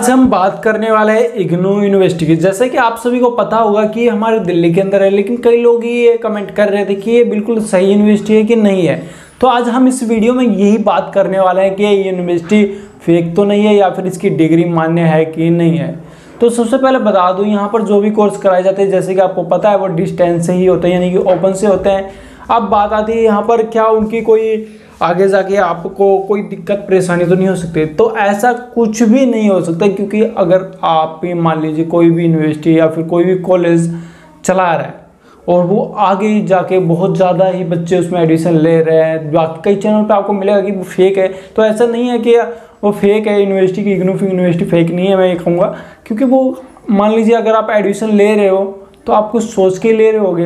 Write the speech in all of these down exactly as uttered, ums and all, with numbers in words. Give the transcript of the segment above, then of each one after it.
आज हम बात करने वाले हैं इग्नू यूनिवर्सिटी की। जैसे कि आप सभी को पता होगा कि हमारे दिल्ली के अंदर है, लेकिन कई लोग ये कमेंट कर रहे थे कि ये बिल्कुल सही यूनिवर्सिटी है कि नहीं है। तो आज हम इस वीडियो में यही बात करने वाले हैं कि ये यूनिवर्सिटी फेक तो नहीं है या फिर इसकी डिग्री मान्य है कि नहीं है। तो सबसे पहले बता दूं, यहाँ पर जो भी कोर्स कराए जाते हैं जैसे कि आपको पता है वो डिस्टेंस से ही होते हैं, यानी कि ओपन से होते हैं। अब बात आती है यहाँ पर क्या उनकी कोई आगे जाके आपको कोई दिक्कत परेशानी तो नहीं हो सकती। तो ऐसा कुछ भी नहीं हो सकता, क्योंकि अगर आप मान लीजिए कोई भी यूनिवर्सिटी या फिर कोई भी कॉलेज चला रहा है और वो आगे जाके बहुत ज़्यादा ही बच्चे उसमें एडमिशन ले रहे हैं, बाकी कई चैनल पे आपको मिलेगा कि वो फेक है। तो ऐसा नहीं है कि वो फेक है यूनिवर्सिटी की, इग्नू यूनिवर्सिटी फेक नहीं है मैं ये कहूँगा। क्योंकि वो मान लीजिए अगर आप एडमिशन ले रहे हो तो आप कुछ सोच के ले रहे होगे,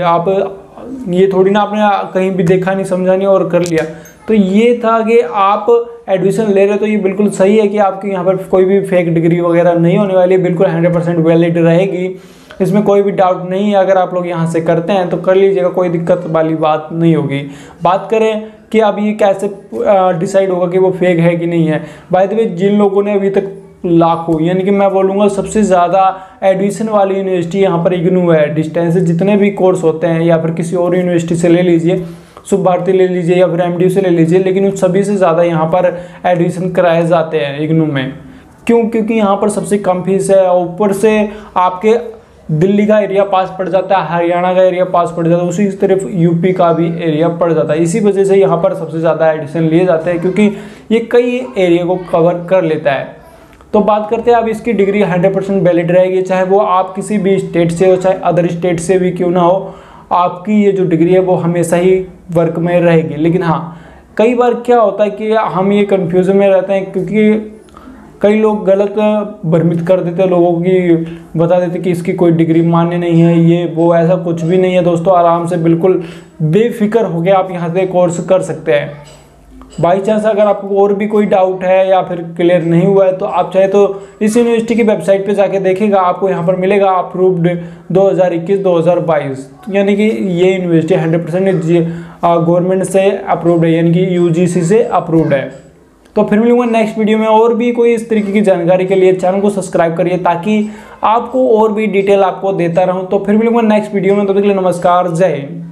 आप ये थोड़ी ना आपने कहीं भी देखा नहीं समझा नहीं और कर लिया। तो ये था कि आप एडमिशन ले रहे हो तो ये बिल्कुल सही है कि आपकी यहाँ पर कोई भी फेक डिग्री वगैरह नहीं होने वाली है, बिल्कुल हंड्रेड परसेंट वैलिड रहेगी, इसमें कोई भी डाउट नहीं है। अगर आप लोग यहाँ से करते हैं तो कर लीजिएगा, कोई दिक्कत वाली बात नहीं होगी। बात करें कि अब ये कैसे डिसाइड होगा कि वो फेक है कि नहीं है। बाय द वे, जिन लोगों ने अभी तक लाखों, यानी कि मैं बोलूँगा सबसे ज़्यादा एडमिशन वाली यूनिवर्सिटी यहाँ पर इग्नू है। डिस्टेंस से जितने भी कोर्स होते हैं या फिर किसी और यूनिवर्सिटी से ले लीजिए, शुभ भारती ले लीजिए या फिर एमडीयू से ले लीजिए, लेकिन उन सभी से ज़्यादा यहाँ पर एडमिशन कराए जाते हैं इग्नू में। क्यों? क्योंकि यहाँ पर सबसे कम फीस है, ऊपर से आपके दिल्ली का एरिया पास पड़ जाता है, हरियाणा का एरिया पास पड़ जाता है, उसी तरफ यूपी का भी एरिया पड़ जाता है। इसी वजह से यहाँ पर सबसे ज़्यादा एडमिशन लिए जाते हैं, क्योंकि ये कई एरिया को कवर कर लेता है। तो बात करते हैं अब इसकी डिग्री हंड्रेड परसेंट वैलिड रहेगी, चाहे वो आप किसी भी स्टेट से हो, चाहे अदर स्टेट से भी क्यों ना हो, आपकी ये जो डिग्री है वो हमेशा ही वर्क में रहेगी। लेकिन हाँ, कई बार क्या होता है कि हम ये कन्फ्यूजन में रहते हैं, क्योंकि कई लोग गलत भ्रमित कर देते हैं लोगों की, बता देते कि इसकी कोई डिग्री मान्य नहीं है, ये वो। ऐसा कुछ भी नहीं है दोस्तों, आराम से बिल्कुल बेफिक्र होकर आप यहाँ से कोर्स कर सकते हैं। बाई चांस अगर आपको और भी कोई डाउट है या फिर क्लियर नहीं हुआ है तो आप चाहे तो इस यूनिवर्सिटी की वेबसाइट पे जाके देखेगा, आपको यहाँ पर मिलेगा अप्रूव्ड दो हज़ार इक्कीस दो हज़ार बाईस, यानी कि ये यूनिवर्सिटी हंड्रेड परसेंट गवर्नमेंट से अप्रूव्ड है, यानी कि यूजीसी से अप्रूव्ड है। तो फिर मिलूंगा नेक्स्ट वीडियो में और भी कोई इस तरीके की जानकारी के लिए। चैनल को सब्सक्राइब करिए ताकि आपको और भी डिटेल आपको देता रहूँ। तो फिर मिलूंगा नेक्स्ट वीडियो में, तब तक के लिए नमस्कार, जय हिंद।